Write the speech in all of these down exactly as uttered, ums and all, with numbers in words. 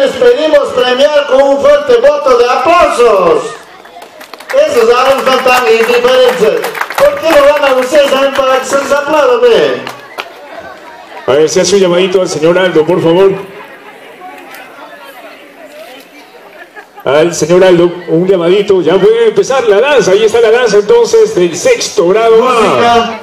les pedimos premiar con un fuerte voto de aplausos. Esos alumnos son tan indiferentes. ¿Por qué no van a ustedes también para que se les aplaude? Ve? A ver, se hace un llamadito al señor Aldo, por favor. Al señor Aldo, un llamadito. Ya puede empezar la danza. Ahí está la danza entonces del sexto grado A.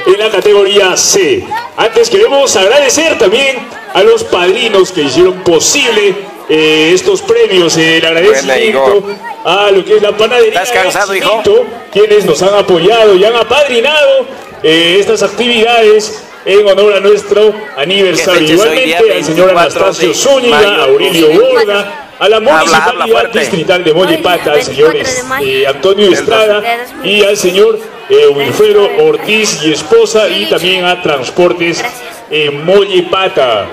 en la categoría C. Antes queremos agradecer también a los padrinos que hicieron posible eh, estos premios. El agradecimiento a lo que es la panadería ¿Estás cansado, hijo? quienes nos han apoyado y han apadrinado eh, estas actividades en honor a nuestro aniversario. Igualmente al señor Anastasio Zúñiga, Aurelio Borda, a la municipalidad habla, habla distrital de Mollepata, al señor eh, Antonio Estrada y al señor eh, Wilfredo Ortiz y esposa, y también a Transportes eh, Mollepata,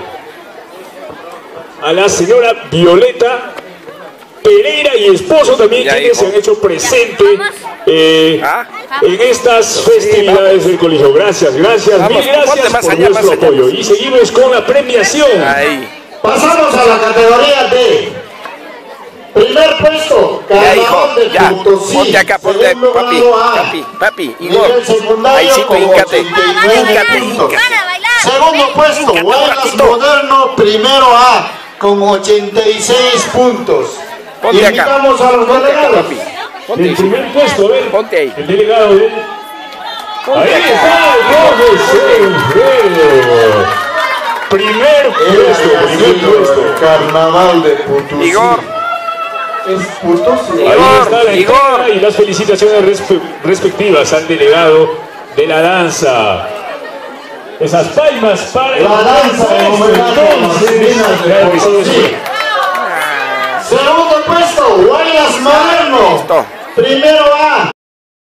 a la señora Violeta Pereira y esposo también, ya, quienes hijo. se han hecho presente eh, ¿Ah? en estas festividades sí, del colegio. Gracias, gracias, vamos, mil gracias por allá, nuestro apoyo. Y seguimos con la premiación. Ahí. Pasamos a la categoría D. Primer puesto, Carnaval de Potosí. Ponte acá, ponte, papi, papi, papi, Igor. Ahí sí, tú, híncate, híncate, híncate. Segundo puesto, Guaylas Moderno, primero A, con ochenta y seis puntos. Ponte y invitamos acá. a los Ponte delegados. acá, papi. Ponte el primer puesto, a ver, ponte ahí. El delegado de... Ponte ahí acá. está, el profesor. Primer puesto, primer puesto. Carnaval de Potosí. Igor. Es Potosí. Ahí está la Igor. Y las felicitaciones respe respectivas al delegado de la danza. Esas palmas para la danza de Potosí. Segundo puesto, Guaylas Moderno. Primero